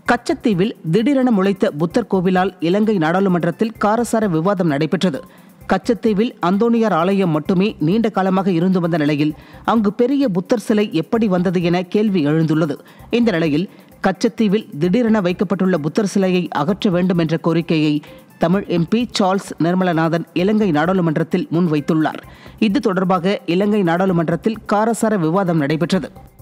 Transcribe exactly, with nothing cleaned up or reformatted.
கச்சத்தீவில் திடீரென முளைத்த புத்தர் கோவிலால் இலங்கை நாடாளுமன்றத்தில் காரசார விவாதம் நடைபெற்றது. கச்சத்தீவில் அந்தோணியார் ஆலயம் மட்டுமே நீண்ட காலமாக இருந்து வந்த நிலையில் அங்கு பெரிய புத்தர் சிலை எப்படி வந்தது என கேள்வி எழுந்துள்ளது. இந்த நிலையில் கச்சத்தீவில் திடீரென வைக்கப்பட்டுள்ள புத்தர் சிலையை அகற்ற வேண்டும் என்ற கோரிக்கையை தமிழ் எம்பி சார்ல்ஸ் நிர்மலநாதன் இலங்கை நாடாளுமன்றத்தில் முன்வைத்துள்ளார். இது தொடர்பாக இலங்கை நாடாளுமன்றத்தில் காரசார விவாதம் நடைபெற்றது.